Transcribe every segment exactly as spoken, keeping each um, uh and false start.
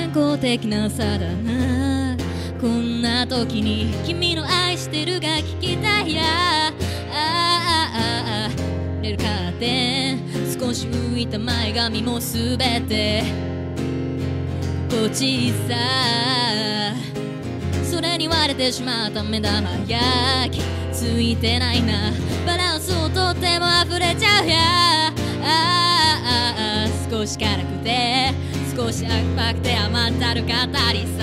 健康的なさだな。こんな時に君の愛してるが聞きたいや。ああああ触れるカーテン、少し浮いた前髪もすべて心地いいさ。それに割れてしまった目玉焼きついてないな。バランスをとっても溢れちゃうや。ああああ少し辛くて少し甘くて甘ったる語りさ。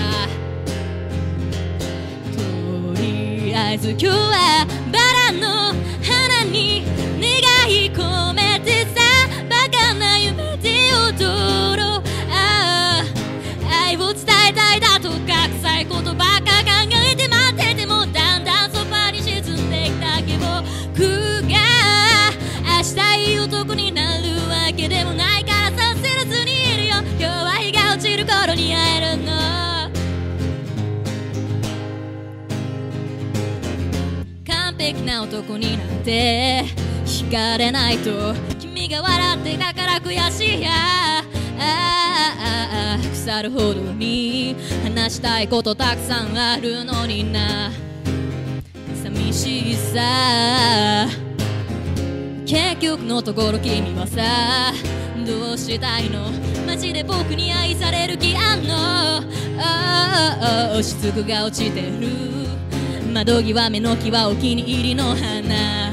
とりあえず今日はバラの花に願い込めてさ、バカな夢で踊ろう。ああ愛を伝えたいだとか臭いことばっか考えて待っててもだんだんそばに沈んできたけど、僕が明日いい男になるわけでもないからさせらずにいるよ。今日は日が落ちる頃に会えるの。完璧な男になんて惹かれないと君が笑ってたから悔しいや。ああああ腐るほどに話したいことたくさんあるのにな。寂しいさ。結局のところ君はさどうしたいの。マジで僕に愛される気あんの。ああしつくが落ちてる窓際目の木はお気に入りの花。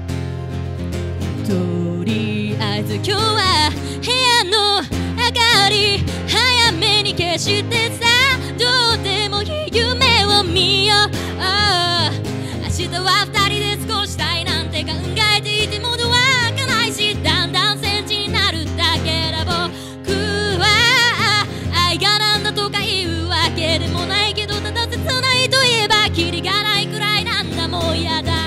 とりあえず今日は部屋の明かり早めに消してさ、どうでもいい夢を見よう。ああ明日は二人で過ごしたいなんて考えていてもドア開かないし、だんだんセンチになるだけだ。僕は愛がなんだとか言うわけでもないけど、ただ切ないといえばキリがないくらいなんだ。もうやだ。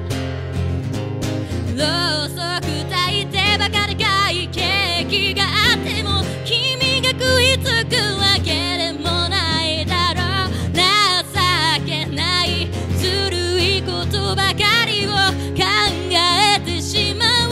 ろうそく焚いてバカでかいケーキがあっても君が食いつくわけでもないだろう。情けないずるいことばかりを考えてしまう。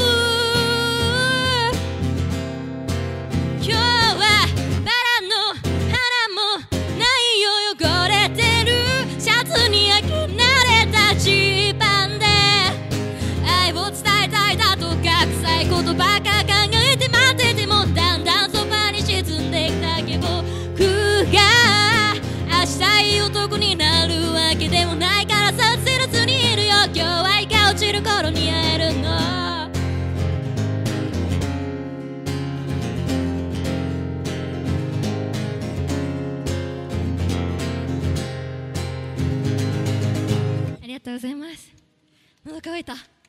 今日はバラの花もないよ汚れてるシャツに飽き慣れたジーパンで愛を伝えたいだとか臭いことばっか考えて待っててもだんだんそばに沈んできたけど、僕が明日いい男になるわけでもないからさせらずにいるよ。今日は日が落ちる頃に会えるの。ありがとうございます。喉乾いた。